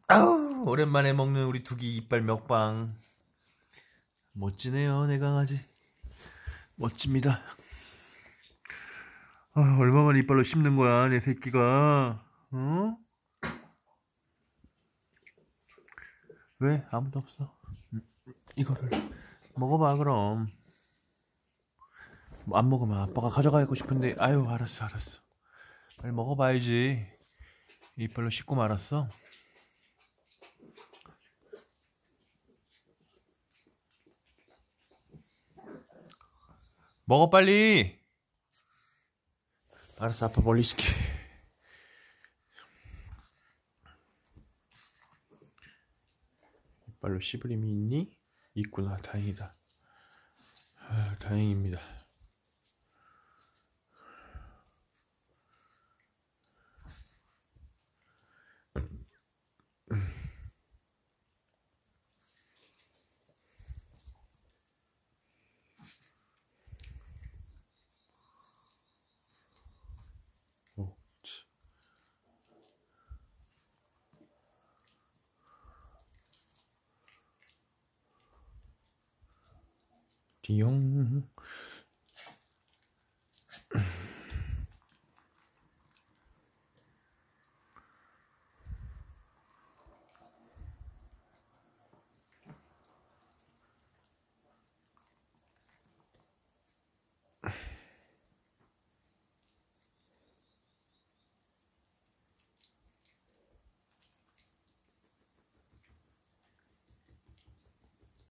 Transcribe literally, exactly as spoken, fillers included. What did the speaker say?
아우, 오랜만에 먹는 우리 두기 이빨 먹방. 멋지네요, 내 강아지. 멋집니다. 아, 얼마만에 이빨로 씹는 거야, 내 새끼가. 어? 왜? 아무도 없어. 이거를 먹어봐, 그럼. 뭐안 먹으면 아빠가 가져가고 싶은데, 아유, 알았어, 알았어. 빨리 먹어봐야지. 이빨로 씹고 말았어. 먹어, 빨리. 알았어, 아빠 멀리 있을게. 이빨로 씹을 힘이 있니? 있구나, 다행이다. 아, 다행입니다. 오, 치. 띠용.